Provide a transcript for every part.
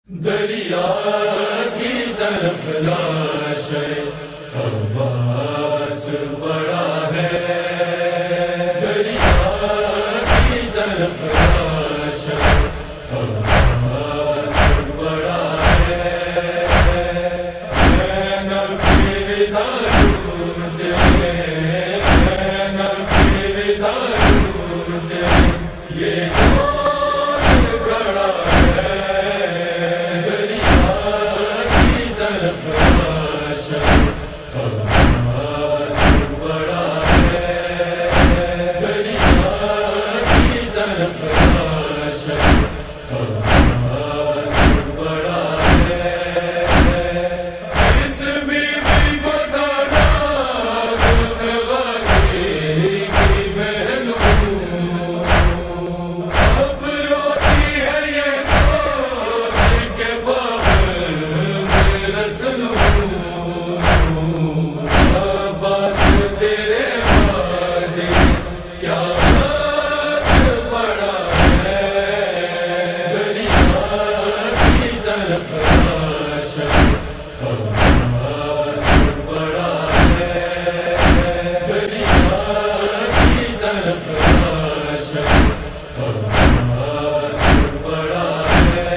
دریا کی طرف لاش عباس بڑا ہے، دریا کی طرف لاش عباس بڑا ہے، زینب کی دارود ہے، زینب کی دارود ہے، یہ کون کھڑا ہے، طرف لاش عباس بڑا ہے، دریا کی طرف لاش عباس بڑا ہے، اس بیوی کو تھا ناز غازی کی بہنوں، اب روتی ہے یہ سوچ کے عباس تیرے بعد کیا بات پڑا ہے، دریا کی طرف لاش عباس بڑا ہے، دریا کی طرف لاش عباس بڑا ہے،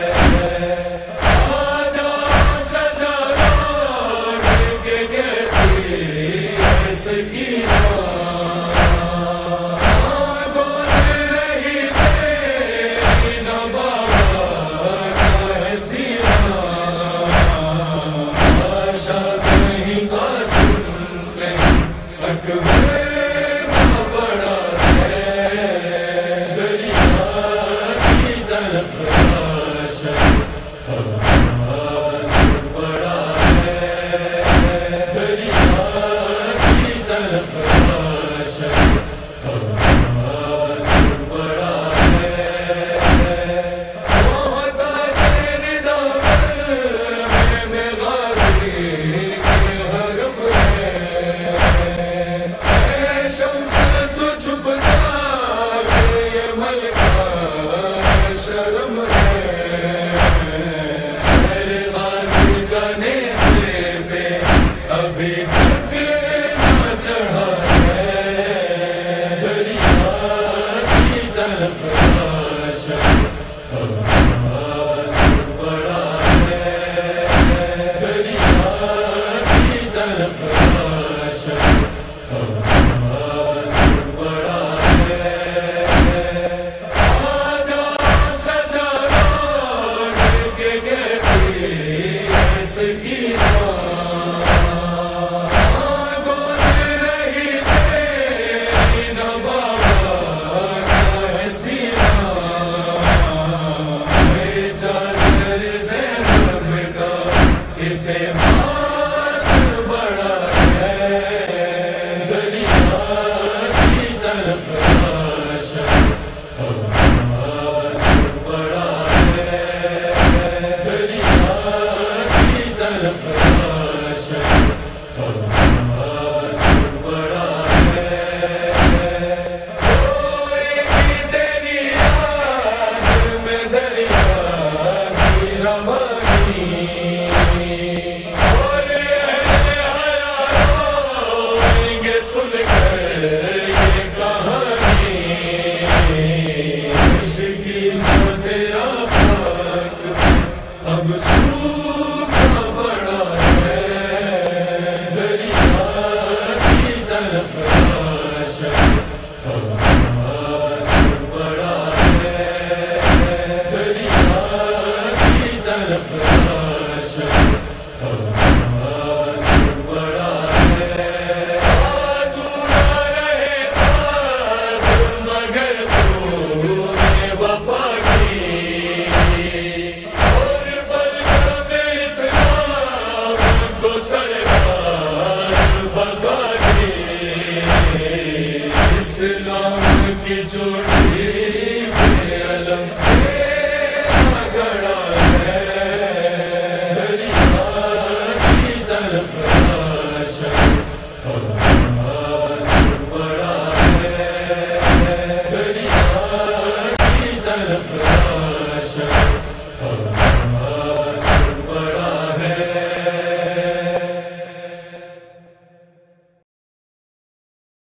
ابھی تک نہ چڑھا ہے، دریا کی طرف لاش عباس بڑا ہے، دریا کی طرف لاش عباس بڑا ہے، آجا چچا لوٹ کے گئے ایسے کی اسے عباس بڑا ہے، دریا کی طرف لاش عباس بڑا ہے، دریا کی طرف لاش عباس بڑا ہے، کوئی تیری یاد میں دریا کی روانی، سن کر یہ کہانی، عشق کی تیرا خاک اب